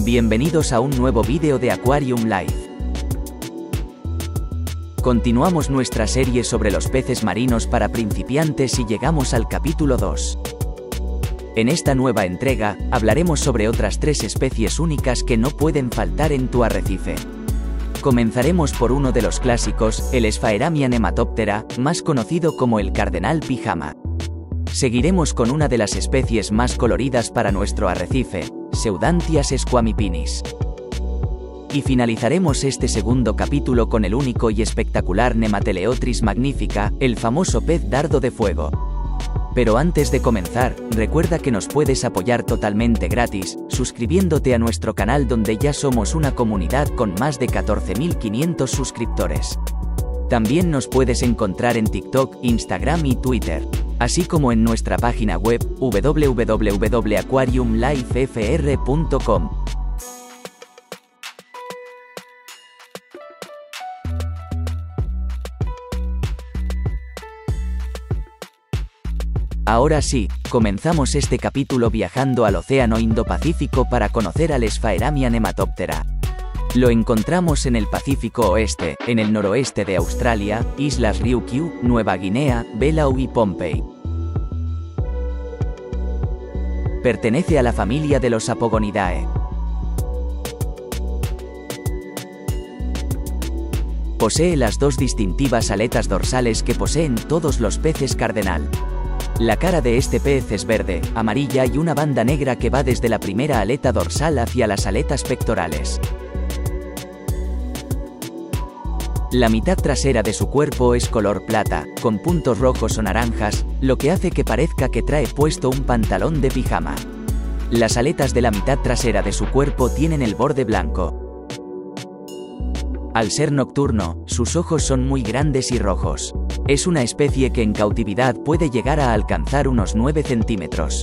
Bienvenidos a un nuevo vídeo de Aquarium Life. Continuamos nuestra serie sobre los peces marinos para principiantes y llegamos al capítulo 2. En esta nueva entrega, hablaremos sobre otras 3 especies únicas que no pueden faltar en tu arrecife. Comenzaremos por uno de los clásicos, el Sphaeramia nematoptera, más conocido como el cardenal pijama. Seguiremos con una de las especies más coloridas para nuestro arrecife, Pseudanthias squamipinis. Y finalizaremos este segundo capítulo con el único y espectacular Nemateleotris magnifica, el famoso pez dardo de fuego. Pero antes de comenzar, recuerda que nos puedes apoyar totalmente gratis, suscribiéndote a nuestro canal donde ya somos una comunidad con más de 14.500 suscriptores. También nos puedes encontrar en TikTok, Instagram y Twitter, así como en nuestra página web, www.aquariumlifefr.com. Ahora sí, comenzamos este capítulo viajando al Océano Indo-Pacífico para conocer al Sphaeramia nematoptera. Lo encontramos en el Pacífico Oeste, en el noroeste de Australia, Islas Ryukyu, Nueva Guinea, Belau y Pohnpei. Pertenece a la familia de los Apogonidae. Posee las 2 distintivas aletas dorsales que poseen todos los peces cardenal. La cara de este pez es verde, amarilla y una banda negra que va desde la primera aleta dorsal hacia las aletas pectorales. La mitad trasera de su cuerpo es color plata, con puntos rojos o naranjas, lo que hace que parezca que trae puesto un pantalón de pijama. Las aletas de la mitad trasera de su cuerpo tienen el borde blanco. Al ser nocturno, sus ojos son muy grandes y rojos. Es una especie que en cautividad puede llegar a alcanzar unos 9 centímetros.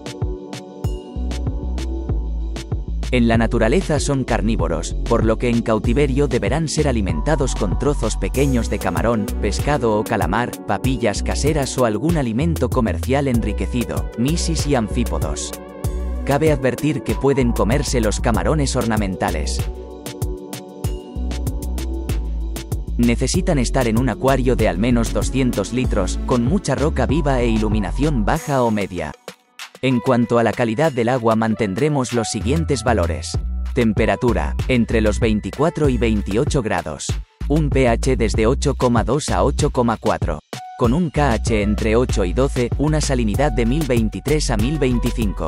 En la naturaleza son carnívoros, por lo que en cautiverio deberán ser alimentados con trozos pequeños de camarón, pescado o calamar, papillas caseras o algún alimento comercial enriquecido, mysis y anfípodos. Cabe advertir que pueden comerse los camarones ornamentales. Necesitan estar en un acuario de al menos 200 litros, con mucha roca viva e iluminación baja o media. En cuanto a la calidad del agua mantendremos los siguientes valores. Temperatura, entre los 24 y 28 grados. Un pH desde 8,2 a 8,4. Con un KH entre 8 y 12, una salinidad de 1023 a 1025.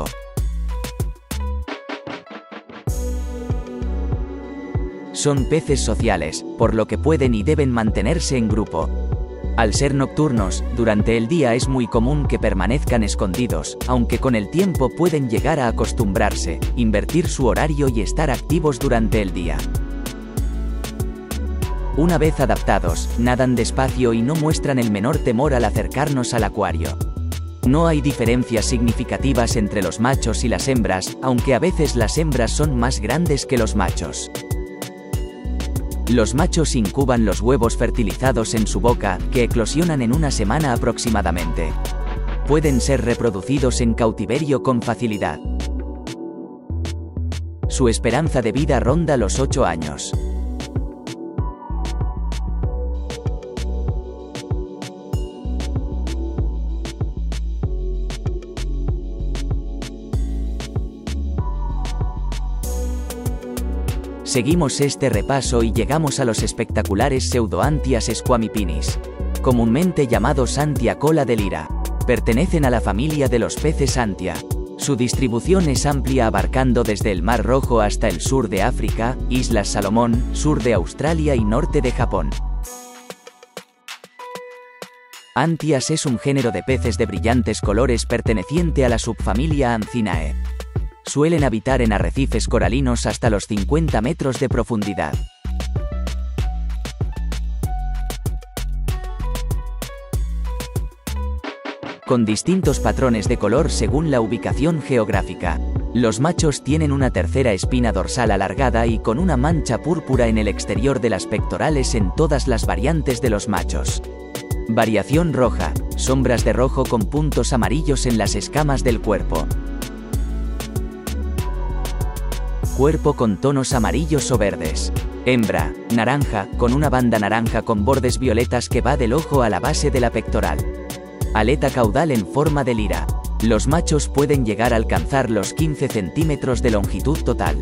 Son peces sociales, por lo que pueden y deben mantenerse en grupo. Al ser nocturnos, durante el día es muy común que permanezcan escondidos, aunque con el tiempo pueden llegar a acostumbrarse, invertir su horario y estar activos durante el día. Una vez adaptados, nadan despacio y no muestran el menor temor al acercarnos al acuario. No hay diferencias significativas entre los machos y las hembras, aunque a veces las hembras son más grandes que los machos. Los machos incuban los huevos fertilizados en su boca, que eclosionan en una semana aproximadamente. Pueden ser reproducidos en cautiverio con facilidad. Su esperanza de vida ronda los 8 años. Seguimos este repaso y llegamos a los espectaculares Pseudanthias squamipinis, comúnmente llamados Antia cola de lira. Pertenecen a la familia de los peces Antia. Su distribución es amplia abarcando desde el Mar Rojo hasta el sur de África, Islas Salomón, sur de Australia y norte de Japón. Anthias es un género de peces de brillantes colores perteneciente a la subfamilia Anthinae. Suelen habitar en arrecifes coralinos hasta los 50 metros de profundidad. Con distintos patrones de color según la ubicación geográfica. Los machos tienen una tercera espina dorsal alargada y con una mancha púrpura en el exterior de las pectorales en todas las variantes de los machos. Variación roja, sombras de rojo con puntos amarillos en las escamas del cuerpo. Cuerpo con tonos amarillos o verdes. Hembra, naranja, con una banda naranja con bordes violetas que va del ojo a la base de la pectoral. Aleta caudal en forma de lira. Los machos pueden llegar a alcanzar los 15 centímetros de longitud total.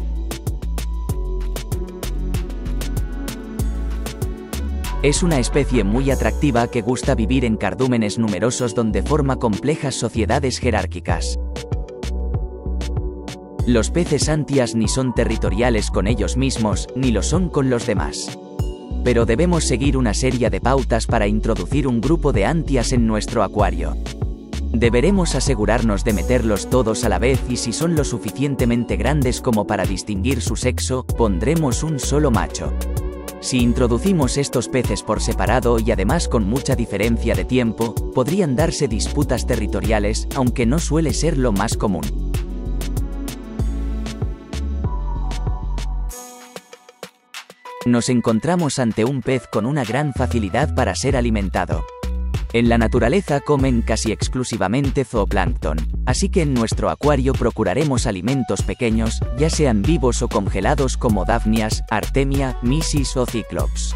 Es una especie muy atractiva que gusta vivir en cardúmenes numerosos donde forma complejas sociedades jerárquicas. Los peces antias ni son territoriales con ellos mismos, ni lo son con los demás. Pero debemos seguir una serie de pautas para introducir un grupo de antias en nuestro acuario. Deberemos asegurarnos de meterlos todos a la vez y si son lo suficientemente grandes como para distinguir su sexo, pondremos un solo macho. Si introducimos estos peces por separado y además con mucha diferencia de tiempo, podrían darse disputas territoriales, aunque no suele ser lo más común. Nos encontramos ante un pez con una gran facilidad para ser alimentado. En la naturaleza comen casi exclusivamente zooplancton, así que en nuestro acuario procuraremos alimentos pequeños, ya sean vivos o congelados como Daphnias, Artemia, Mysis o Cyclops.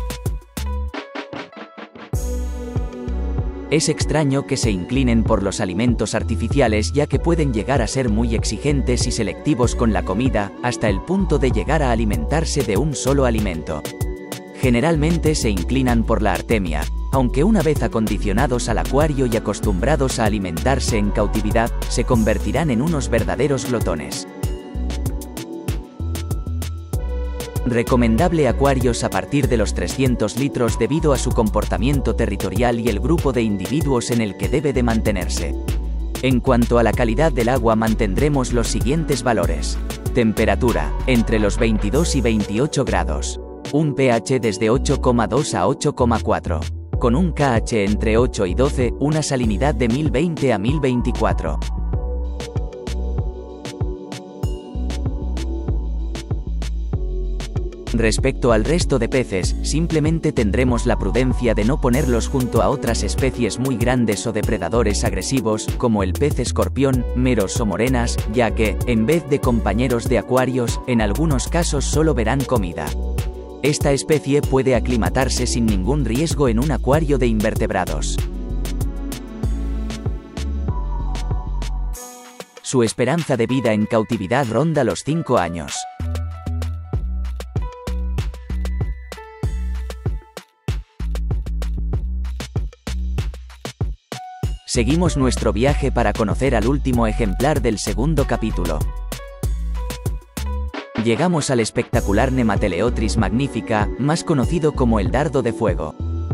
Es extraño que se inclinen por los alimentos artificiales ya que pueden llegar a ser muy exigentes y selectivos con la comida, hasta el punto de llegar a alimentarse de un solo alimento. Generalmente se inclinan por la Artemia, aunque una vez acondicionados al acuario y acostumbrados a alimentarse en cautividad, se convertirán en unos verdaderos glotones. Recomendable acuarios a partir de los 300 litros debido a su comportamiento territorial y el grupo de individuos en el que debe de mantenerse. En cuanto a la calidad del agua mantendremos los siguientes valores. Temperatura, entre los 22 y 28 grados. Un pH desde 8,2 a 8,4. Con un KH entre 8 y 12, una salinidad de 1020 a 1024. Respecto al resto de peces, simplemente tendremos la prudencia de no ponerlos junto a otras especies muy grandes o depredadores agresivos, como el pez escorpión, meros o morenas, ya que, en vez de compañeros de acuarios, en algunos casos solo verán comida. Esta especie puede aclimatarse sin ningún riesgo en un acuario de invertebrados. Su esperanza de vida en cautividad ronda los 5 años. Seguimos nuestro viaje para conocer al último ejemplar del segundo capítulo. Llegamos al espectacular Nemateleotris magnifica, más conocido como el dardo de fuego.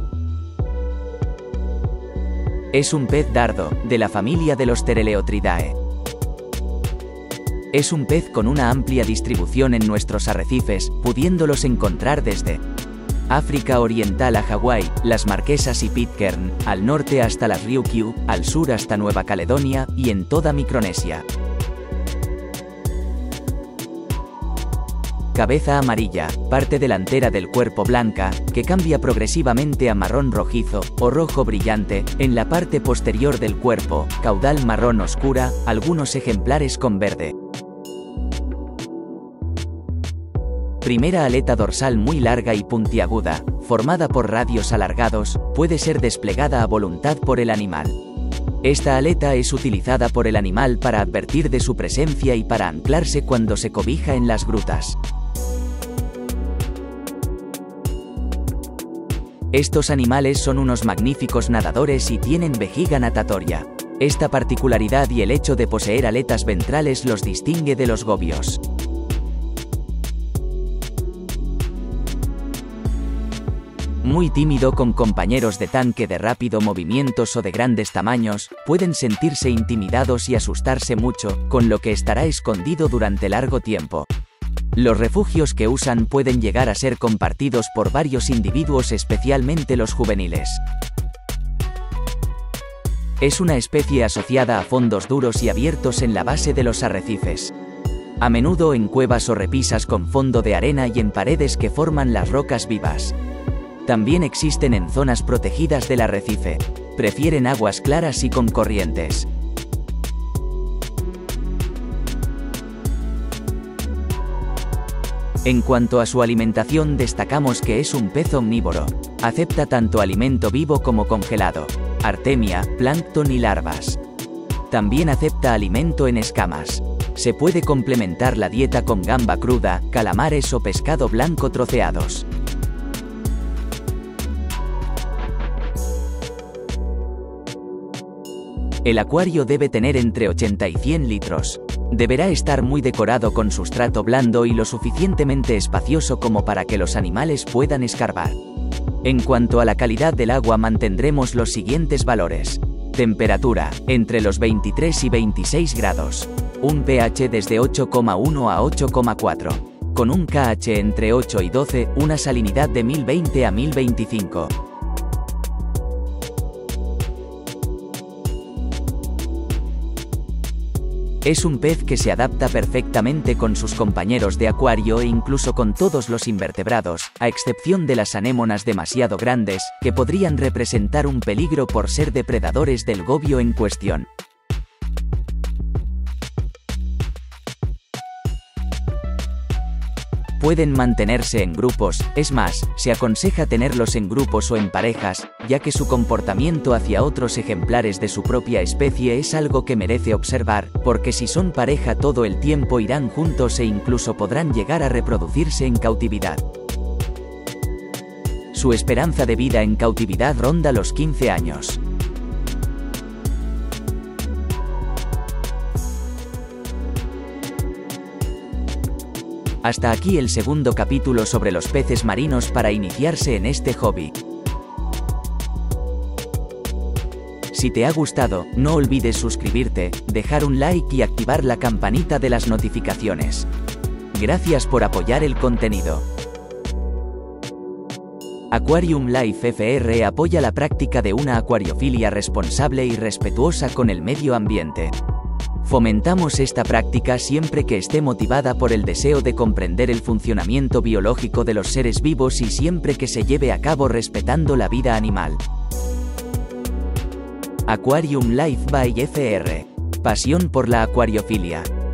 Es un pez dardo, de la familia de los Ptereleotridae. Es un pez con una amplia distribución en nuestros arrecifes, pudiéndolos encontrar desde África Oriental a Hawái, las Marquesas y Pitcairn, al norte hasta las Ryukyu, al sur hasta Nueva Caledonia, y en toda Micronesia. Cabeza amarilla, parte delantera del cuerpo blanca, que cambia progresivamente a marrón rojizo, o rojo brillante, en la parte posterior del cuerpo, caudal marrón oscura, algunos ejemplares con verde. Primera aleta dorsal muy larga y puntiaguda, formada por radios alargados, puede ser desplegada a voluntad por el animal. Esta aleta es utilizada por el animal para advertir de su presencia y para anclarse cuando se cobija en las grutas. Estos animales son unos magníficos nadadores y tienen vejiga natatoria. Esta particularidad y el hecho de poseer aletas ventrales los distingue de los gobios. Muy tímido con compañeros de tanque de rápido movimientos o de grandes tamaños, pueden sentirse intimidados y asustarse mucho, con lo que estará escondido durante largo tiempo. Los refugios que usan pueden llegar a ser compartidos por varios individuos, especialmente los juveniles. Es una especie asociada a fondos duros y abiertos en la base de los arrecifes. A menudo en cuevas o repisas con fondo de arena y en paredes que forman las rocas vivas. También existen en zonas protegidas del arrecife. Prefieren aguas claras y con corrientes. En cuanto a su alimentación, destacamos que es un pez omnívoro. Acepta tanto alimento vivo como congelado, artemia, plancton y larvas. También acepta alimento en escamas. Se puede complementar la dieta con gamba cruda, calamares o pescado blanco troceados. El acuario debe tener entre 80 y 100 litros. Deberá estar muy decorado con sustrato blando y lo suficientemente espacioso como para que los animales puedan escarbar. En cuanto a la calidad del agua, mantendremos los siguientes valores. Temperatura, entre los 23 y 26 grados. Un pH desde 8,1 a 8,4. Con un KH entre 8 y 12, una salinidad de 1020 a 1025. Es un pez que se adapta perfectamente con sus compañeros de acuario e incluso con todos los invertebrados, a excepción de las anémonas demasiado grandes, que podrían representar un peligro por ser depredadores del gobio en cuestión. Pueden mantenerse en grupos, es más, se aconseja tenerlos en grupos o en parejas, ya que su comportamiento hacia otros ejemplares de su propia especie es algo que merece observar, porque si son pareja todo el tiempo irán juntos e incluso podrán llegar a reproducirse en cautividad. Su esperanza de vida en cautividad ronda los 15 años. Hasta aquí el segundo capítulo sobre los peces marinos para iniciarse en este hobby. Si te ha gustado, no olvides suscribirte, dejar un like y activar la campanita de las notificaciones. Gracias por apoyar el contenido. Aquarium Life FR apoya la práctica de una acuariofilia responsable y respetuosa con el medio ambiente. Fomentamos esta práctica siempre que esté motivada por el deseo de comprender el funcionamiento biológico de los seres vivos y siempre que se lleve a cabo respetando la vida animal. Aquarium Life by FR. Pasión por la acuariofilia.